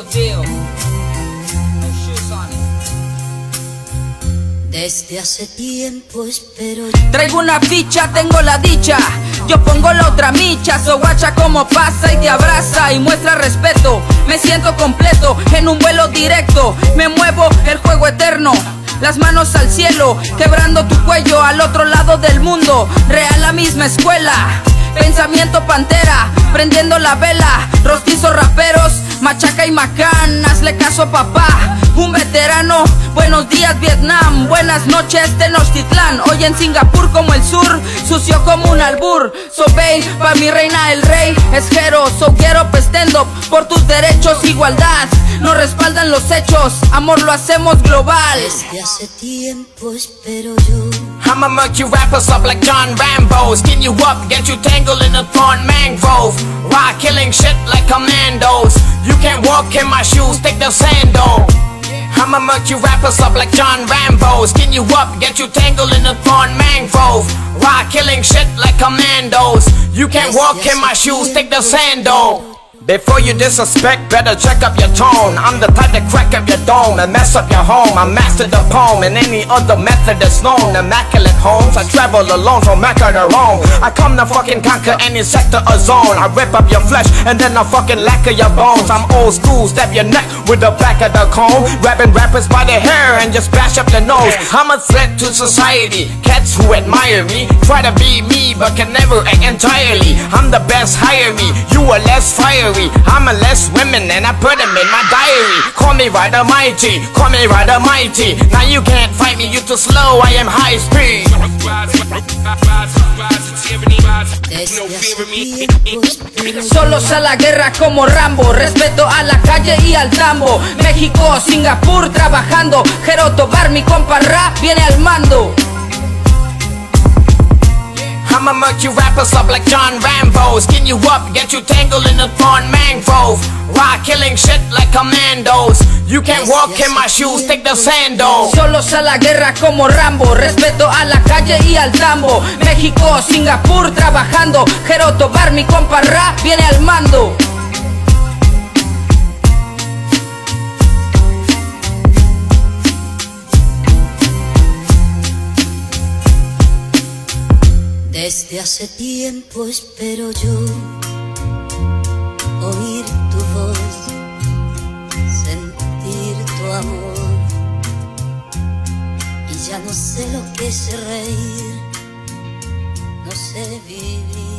deal. No shoes on it. Desde hace tiempo espero. Traigo una ficha, tengo la dicha. Yo pongo la otra micha, so guacha como pasa y te abraza y muestra respeto. Me siento completo en un vuelo directo. Me muevo el juego eterno. Las manos al cielo, quebrando tu cuello al otro lado del mundo. Real la misma escuela. Pensamiento pantera, prendiendo la vela. Rostizos raperos, machaca y macán. Hazle caso a papá, un veterano. Buenos días Vietnam, buenas noches Tenochtitlán. Hoy en Singapur como el sur, sucio como un albur. So babe, pa' mi reina el rey es Jero. So quiero stand up por tus derechos, igualdad. Nos respaldan los hechos, amor lo hacemos global. Desde hace tiempo espero yo. I'ma murk you rappers up like John Rambo. Skin you up, get you tangled in a thorn mangrove. Rock killing shit like commandos. You can't walk in my shoes, take the sandal. I'ma murk you rappers up like John Rambo. Skin you up, get you tangled in a thorn mangrove. Rock killing shit like commandos. You can't walk in my shoes, take the sandal. Before you disrespect, better check up your tone. I'm the type that crack up your dome and mess up your home. I mastered the poem and any other method that's known. Immaculate homes, I travel alone from Mecca to Rome. I come to fucking conquer any sector or zone. I rip up your flesh and then I fucking lacquer your bones. I'm old school, stab your neck with the back of the comb. Grabbing rappers by the hair and just bash up the nose. I'm a threat to society, cats who admire me try to be me but can never act entirely. I'm the best, hire me, you are less fiery. I'm a less women and I put them in my diary. Call me Rider Mighty, call me Rider Mighty. Now you can't fight me, you too slow, I am high speed. Solos a la guerra como Rambo. Respeto a la calle y al tambo. México, Singapur trabajando. Jero Tobar, mi compa Ra, viene al mando. I'ma murk you rappers up like John Rambo. Skin you up, get you tangled in a thorn mangrove. Rock killing shit like commandos. You can't walk in my shoes, take the sandal. Solos a la guerra como Rambo. Respeto a la calle y al tambo. México, Singapur trabajando. Jero Tobar, mi compa Ra, viene al mando. Desde hace tiempo espero yo oír tu voz, sentir tu amor. Y ya no sé lo que es reír, no sé vivir.